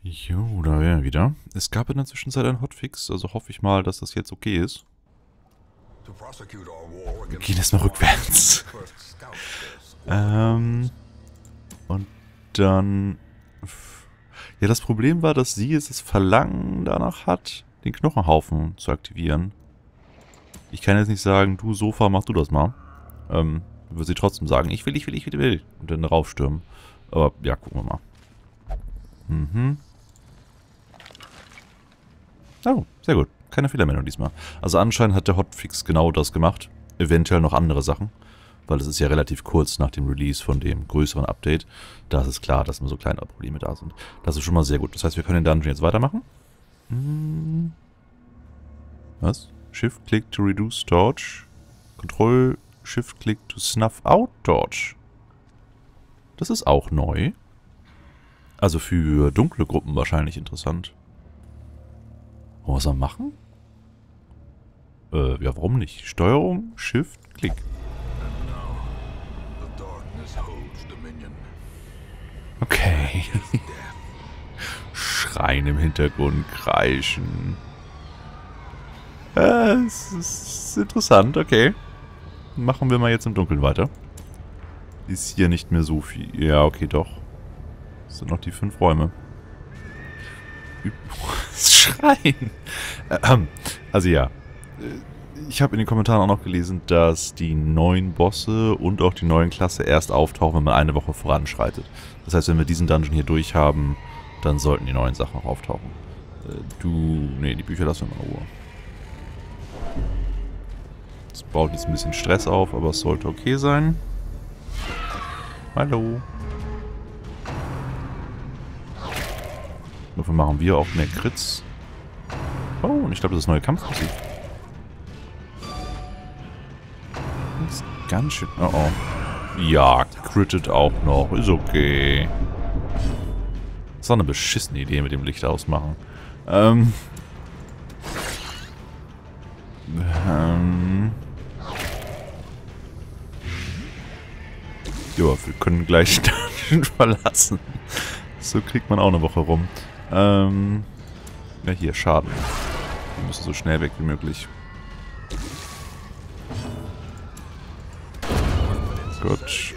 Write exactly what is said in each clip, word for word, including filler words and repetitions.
Jo, da wären wir wieder. Es gab in der Zwischenzeit einen Hotfix, also hoffe ich mal, dass das jetzt okay ist. Wir gehen erstmal rückwärts. ähm. Und dann... Ja, das Problem war, dass sie jetzt das Verlangen danach hat, den Knochenhaufen zu aktivieren. Ich kann jetzt nicht sagen, du Sofa, mach du das mal. Ähm, würde sie trotzdem sagen, ich will, ich will, ich will, will. Und dann raufstürmen. Aber ja, gucken wir mal. Mhm. Oh, sehr gut. Keine Fehlermeldung diesmal. Also anscheinend hat der Hotfix genau das gemacht. Eventuell noch andere Sachen. Weil es ist ja relativ kurz nach dem Release von dem größeren Update. Da ist es klar, dass nur so kleine Probleme da sind. Das ist schon mal sehr gut. Das heißt, wir können den Dungeon jetzt weitermachen. Hm. Was? Shift-Click to reduce Torch. Control Shift-Click to snuff out Torch. Das ist auch neu. Also für dunkle Gruppen wahrscheinlich interessant. Oh, was soll man machen? Äh, ja, warum nicht? Steuerung, Shift, Klick. Okay. Schreien im Hintergrund, kreischen. Äh, es ist interessant, okay. Machen wir mal jetzt im Dunkeln weiter. Ist hier nicht mehr so viel. Ja, okay, doch. Das sind noch die fünf Räume. Schreien. Ähm, also ja. Ich habe in den Kommentaren auch noch gelesen, dass die neuen Bosse und auch die neuen Klasse erst auftauchen, wenn man eine Woche voranschreitet. Das heißt, wenn wir diesen Dungeon hier durch haben, dann sollten die neuen Sachen auch auftauchen. Äh, du... Ne, die Bücher lassen wir mal in Ruhe. Das baut jetzt ein bisschen Stress auf, aber es sollte okay sein. Hallo. Dafür machen wir auch mehr Crits. Oh, und ich glaube, das ist neue Kampfmusik. Das ist ganz schön... Oh oh. Ja, crittet auch noch. Ist okay. Das ist auch eine beschissene Idee mit dem Licht ausmachen. Ähm... Ähm... Ja, wir können gleich Dungeon verlassen. So kriegt man auch eine Woche rum. Ähm... Ja, hier, Schaden. Wir müssen so schnell weg wie möglich. Gut.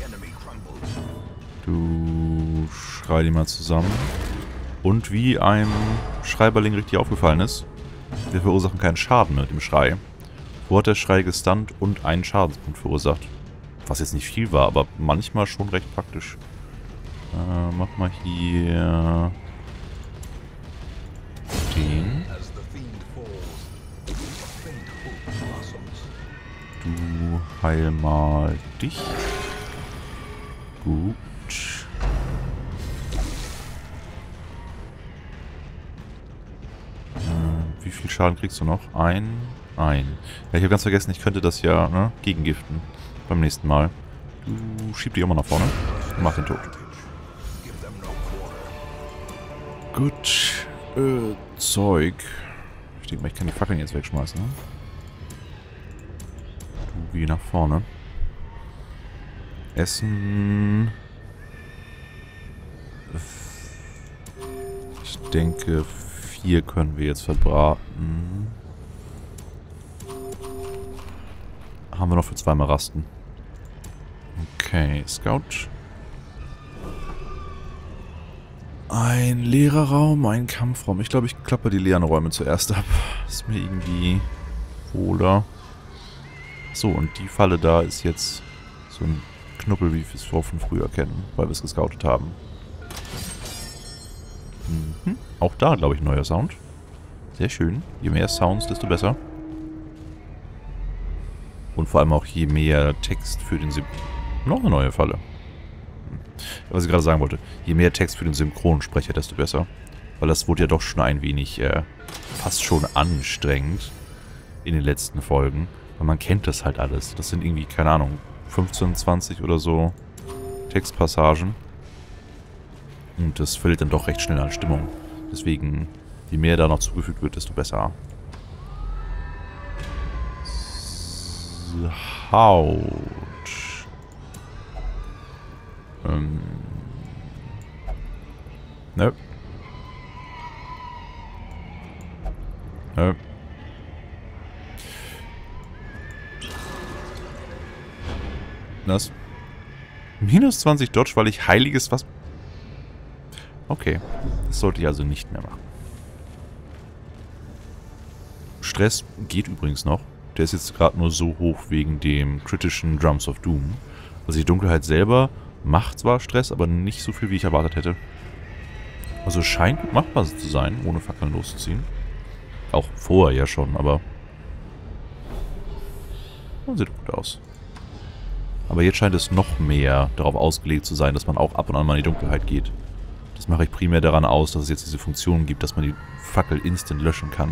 Du schrei die mal zusammen. Und wie einem Schreiberling richtig aufgefallen ist, wir verursachen keinen Schaden mit dem Schrei. Wo hat der Schrei gestunt und einen Schadenspunkt verursacht? Was jetzt nicht viel war, aber manchmal schon recht praktisch. Äh, mach mal hier... den. Du heil mal dich. Gut. Äh, wie viel Schaden kriegst du noch? Ein. Ein. Ja, ich habe ganz vergessen, ich könnte das ja ne, gegengiften. Beim nächsten Mal. Du schieb die immer nach vorne. Und mach den tot. Gut. Äh, Zeug. Ich denke mal, ich kann die Fackeln jetzt wegschmeißen. Ne? Du geh nach vorne. Essen. Ich denke, vier können wir jetzt verbraten. Haben wir noch für zweimal Rasten. Okay, Scout. Ein leerer Raum, ein Kampfraum. Ich glaube, ich klappe die leeren Räume zuerst ab. Ist mir irgendwie wohler. So, und die Falle da ist jetzt so ein Knuppel, wie wir es von früher kennen, weil wir es gescoutet haben. Mhm. Auch da, glaube ich, ein neuer Sound. Sehr schön. Je mehr Sounds, desto besser. Und vor allem auch je mehr Text für den Synchron... Noch eine neue Falle. Was ich gerade sagen wollte. Je mehr Text für den Synchronsprecher, desto besser. Weil das wurde ja doch schon ein wenig, äh, fast schon anstrengend in den letzten Folgen. Weil man kennt das halt alles. Das sind irgendwie, keine Ahnung, fünfzehn, zwanzig oder so Textpassagen. Und das verliert dann doch recht schnell an Stimmung. Deswegen, je mehr da noch zugefügt wird, desto besser. Haut. Ähm. Ne. Äh. Das. Minus zwanzig Dodge, weil ich heiliges was... Okay. Das sollte ich also nicht mehr machen. Stress geht übrigens noch. Der ist jetzt gerade nur so hoch wegen dem kritischen Drums of Doom. Also die Dunkelheit selber macht zwar Stress, aber nicht so viel, wie ich erwartet hätte. Also scheint gut machbar zu sein, ohne Fackeln loszuziehen. Auch vorher ja schon, aber... Oh, sieht gut aus. Aber jetzt scheint es noch mehr darauf ausgelegt zu sein, dass man auch ab und an mal in die Dunkelheit geht. Das mache ich primär daran aus, dass es jetzt diese Funktion gibt, dass man die Fackel instant löschen kann.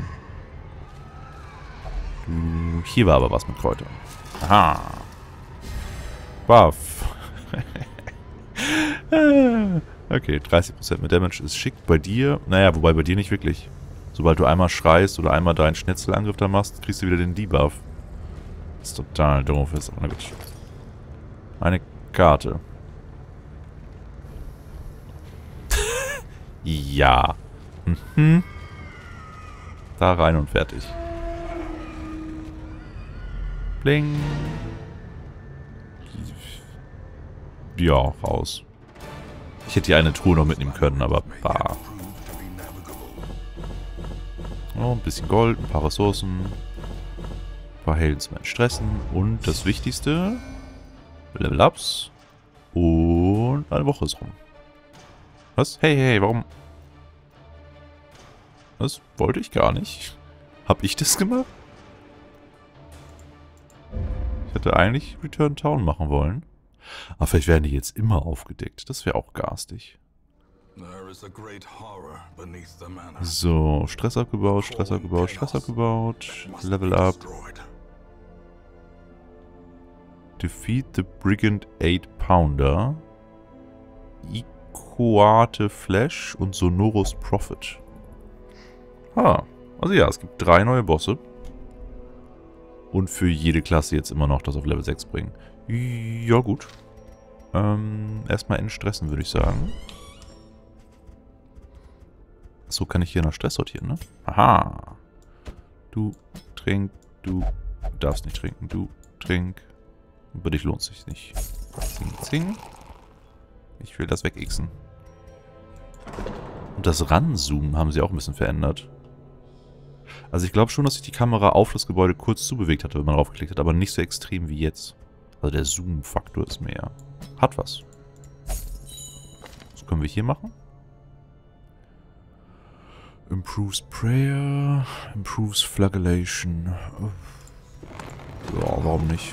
Hier war aber was mit Kräutern. Aha. Buff. Okay, dreißig Prozent mit Damage ist schick. Bei dir, naja, wobei bei dir nicht wirklich. Sobald du einmal schreist oder einmal deinen Schnetzelangriff da machst, kriegst du wieder den Debuff. Das ist total doof. Ist aber gut. Eine Karte. Ja. Mhm. Da rein und fertig. Bling. Ja, raus. Ich hätte hier eine Truhe noch mitnehmen können, aber bah. Oh, ein bisschen Gold, ein paar Ressourcen. Ein paar Helden zum Entstressen. Und das Wichtigste. Level-Ups. Und eine Woche ist rum. Was? Hey, hey, warum? Das wollte ich gar nicht. Hab ich das gemacht? Ich hätte eigentlich Return Town machen wollen. Aber vielleicht werden die jetzt immer aufgedeckt. Das wäre auch garstig. So, Stress abgebaut, Stress abgebaut, Stress abgebaut. Level up. Defeat the Brigand eight Pounder. Icoate Flash und Sonorous Prophet. Ah, also ja, es gibt drei neue Bosse. Und für jede Klasse jetzt immer noch das auf Level sechs bringen. Ja, gut. Ähm, erstmal entstressen, würde ich sagen. So kann ich hier nach Stress sortieren, ne? Aha. Du trink, du darfst nicht trinken, du trink. Über dich lohnt es sich nicht. Zing, zing. Ich will das wegixen. Und das Ranzoomen haben sie auch ein bisschen verändert. Also ich glaube schon, dass sich die Kamera auf das Gebäude kurz zubewegt hatte, wenn man draufgeklickt hat, aber nicht so extrem wie jetzt. Also der Zoom-Faktor ist mehr. Hat was. Was können wir hier machen? Improves Prayer, improves Flagellation. Ja, warum nicht?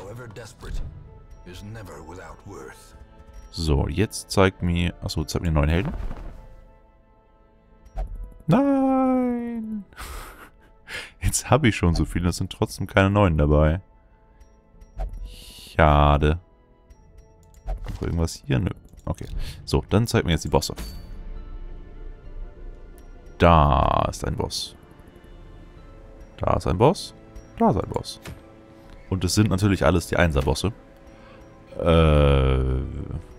So, jetzt zeigt mir... Achso, zeigt mir einen neuen Helden. Nein! Jetzt habe ich schon so viele, es sind trotzdem keine neuen dabei. Schade. Noch irgendwas hier? Nö. Okay. So, dann zeigt mir jetzt die Bosse. Da ist ein Boss. Da ist ein Boss. Da ist ein Boss. Und es sind natürlich alles die Einser-Bosse. Äh...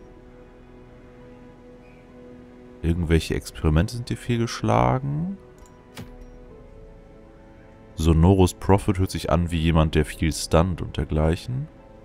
Irgendwelche Experimente sind hier fehlgeschlagen. Sonorous Prophet hört sich an wie jemand, der viel stunt und dergleichen.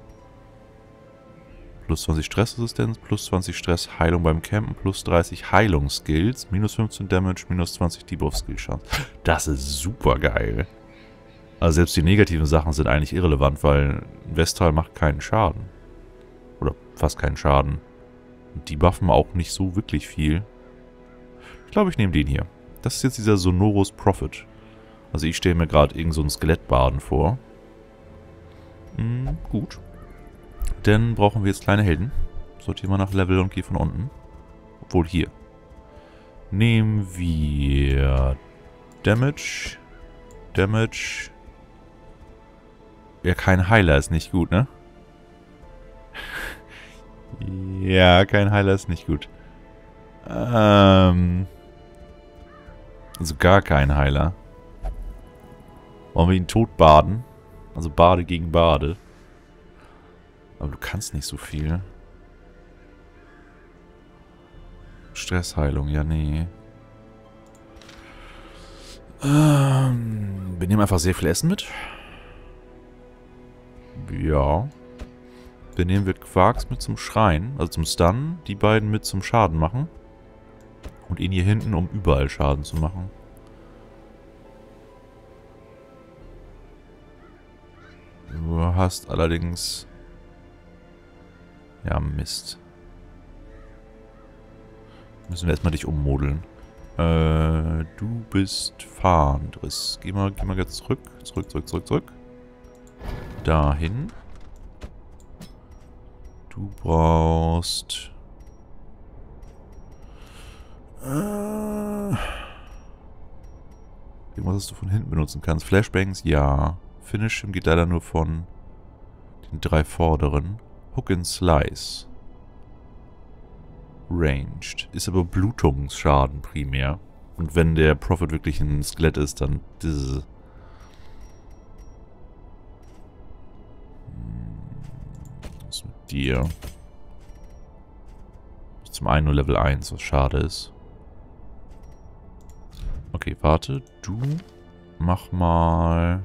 Plus zwanzig Stressresistenz, plus zwanzig Stress, Heilung beim Campen, plus dreißig Heilungsskills, minus fünfzehn Damage, minus zwanzig Debuff-Skill-Chance. Das ist super geil. Also selbst die negativen Sachen sind eigentlich irrelevant, weil Vestal macht keinen Schaden. Oder fast keinen Schaden. Und die buffen auch nicht so wirklich viel. Ich glaube, ich nehme den hier. Das ist jetzt dieser Sonorous Prophet. Also ich stelle mir gerade irgend so einen Skelettbaden vor. Hm, gut. Dann brauchen wir jetzt kleine Helden. Sortieren wir nach Level und gehe von unten. Obwohl hier. Nehmen wir Damage. Damage. Ja, kein Heiler ist nicht gut, ne? Ja, kein Heiler ist nicht gut. Ähm. Also gar kein Heiler. Wollen wir ihn tot baden? Also Bade gegen Bade. Aber du kannst nicht so viel. Stressheilung, ja nee. Ähm, wir nehmen einfach sehr viel Essen mit. Ja. Dann nehmen wir Quarks mit zum Schreien, also zum Stun. Die beiden mit zum Schaden machen. Und ihn hier hinten, um überall Schaden zu machen. Du hast allerdings... Ja, Mist. Müssen wir erstmal dich ummodeln. Äh, du bist Fahndriss. Geh mal, geh mal jetzt zurück. Zurück, zurück, zurück, zurück. Dahin. Du brauchst... Äh, irgendwas, was du von hinten benutzen kannst. Flashbangs, ja. Finish geht leider nur von den drei vorderen. Hook and Slice. Ranged. Ist aber Blutungsschaden primär. Und wenn der Prophet wirklich ein Skelett ist, dann... Diese. Was ist mit dir? Zum einen nur Level eins, was schade ist. Okay, warte. Du mach mal...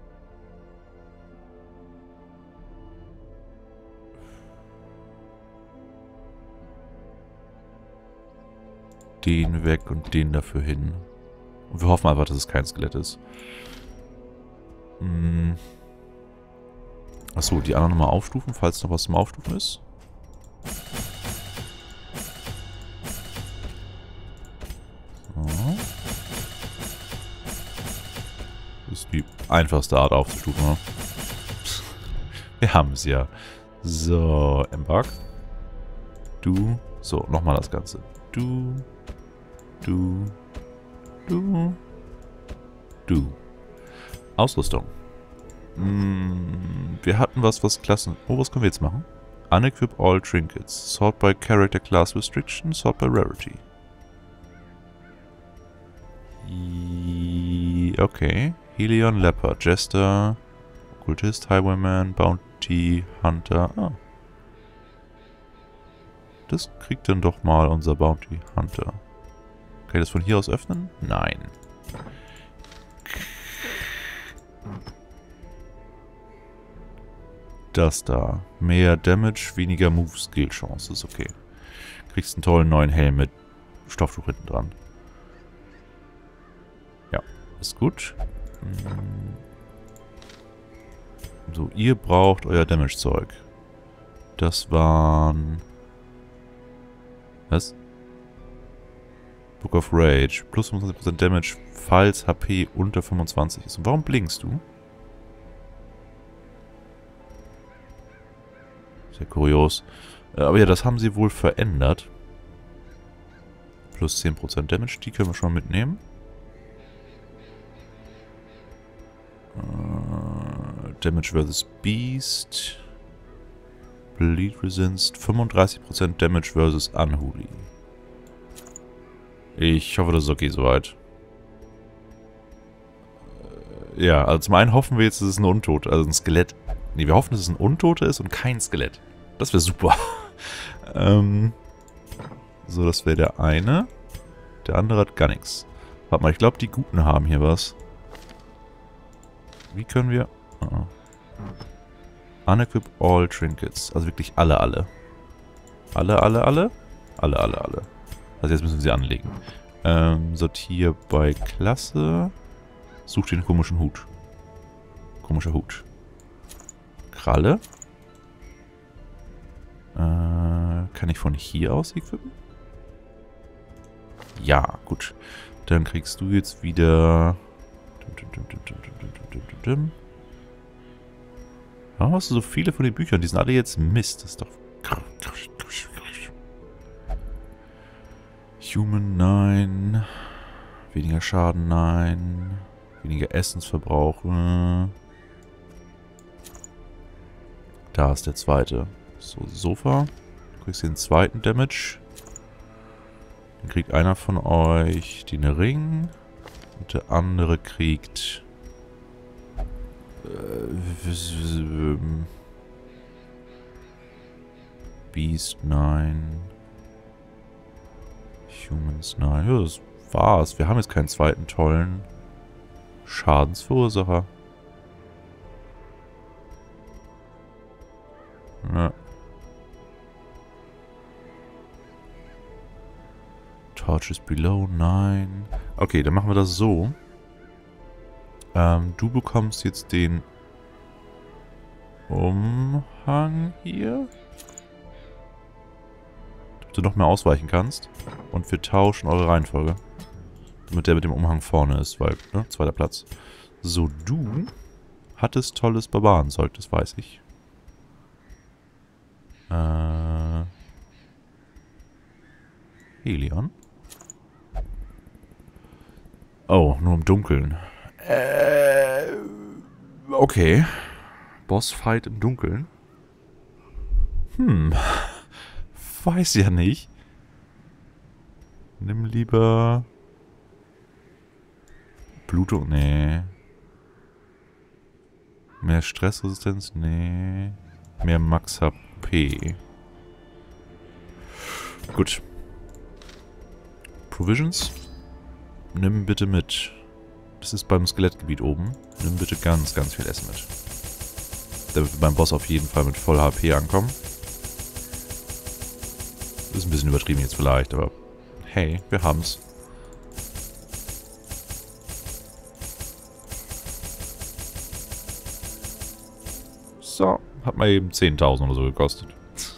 den weg und den dafür hin. Und wir hoffen einfach, dass es kein Skelett ist. Hm. Achso, die anderen nochmal aufstufen, falls noch was zum Aufstufen ist. So. Das ist die einfachste Art aufzustufen, ne? Wir haben es ja. So, Embark. Du. So, nochmal das Ganze. Du. Du. Du. Du. Ausrüstung. Hm, wir hatten was, was Klassen... Oh, was können wir jetzt machen? Unequip all trinkets. Sort by character class restriction. Sort by rarity. Okay. Helion, Leopard, Jester, Occultist, Highwayman, Bounty, Hunter. Ah. Das kriegt dann doch mal unser Bounty Hunter. Kann ich das von hier aus öffnen? Nein. Das da. Mehr Damage, weniger Move-Skill-Chance. Ist okay. Kriegst einen tollen neuen Helm mit Stofftuch hinten dran. Ja, ist gut. So, ihr braucht euer Damage-Zeug. Das waren... Was? Book of Rage. Plus fünfundzwanzig Prozent Damage, falls H P unter fünfundzwanzig ist. Und warum blinkst du? Sehr kurios. Aber ja, das haben sie wohl verändert. Plus zehn Prozent Damage, die können wir schon mal mitnehmen. Uh, Damage versus Beast. Bleed Resist. fünfunddreißig Prozent Damage versus Unholy. Ich hoffe, das ist okay soweit. Ja, also zum einen hoffen wir jetzt, dass es ein Untoter, also ein Skelett. Ne, wir hoffen, dass es ein Untoter ist und kein Skelett. Das wäre super. ähm, so, das wäre der eine. Der andere hat gar nichts. Warte mal, ich glaube, die Guten haben hier was. Wie können wir... Uh -uh. Unequip all trinkets. Also wirklich alle, alle. Alle, alle, alle? Alle, alle, alle. Also jetzt müssen wir sie anlegen. Ähm, sortier bei Klasse. Such den komischen Hut. Komischer Hut. Kralle. Äh, kann ich von hier aus equippen? Ja, gut. Dann kriegst du jetzt wieder... Warum hast du so viele von den Büchern? Die sind alle jetzt Mist. Das ist doch... Human, nein. Weniger Schaden, nein. Weniger Essensverbrauch. Da ist der zweite. So, Sofa. Du kriegst den zweiten Damage. Dann kriegt einer von euch den Ring. Und der andere kriegt... Äh, Beast, nein. Humans, nein. Ja, das war's. Wir haben jetzt keinen zweiten tollen. Schadensverursacher. Ja. Torches below, nein. Okay, dann machen wir das so. Ähm, du bekommst jetzt den Umhang hier. Damit du noch mehr ausweichen kannst. Und wir tauschen eure Reihenfolge. Damit der mit dem Umhang vorne ist, weil, ne, zweiter Platz. So, du hattest tolles Barbarenzeug, das weiß ich. Äh... Helion? Oh, nur im Dunkeln. Äh... Okay. Bossfight im Dunkeln? Hm. Weiß ja nicht. Nimm lieber... Blutung? Nee. Mehr Stressresistenz? Nee. Mehr Max H P. Gut. Provisions? Nimm bitte mit. Das ist beim Skelettgebiet oben. Nimm bitte ganz, ganz viel Essen mit. Damit wir beim Boss auf jeden Fall mit voll H P ankommen. Ist ein bisschen übertrieben jetzt vielleicht, aber hey, wir haben's. So, hat mal eben zehntausend oder so gekostet.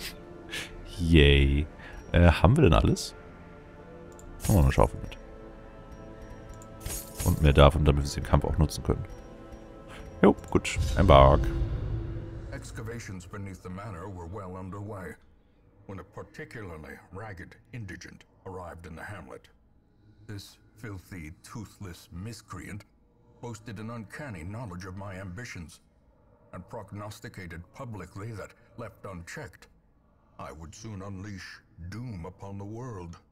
Yay. Äh, haben wir denn alles? Haben wir eine Schaufel mit. Und mehr davon, damit wir den Kampf auch nutzen können. Jo, gut. Embark. Excavations beneath the manor were well underway when a particularly ragged indigent arrived in the hamlet. This filthy, toothless miscreant boasted an uncanny knowledge of my ambitions and prognosticated publicly that, left unchecked, I would soon unleash doom upon the world.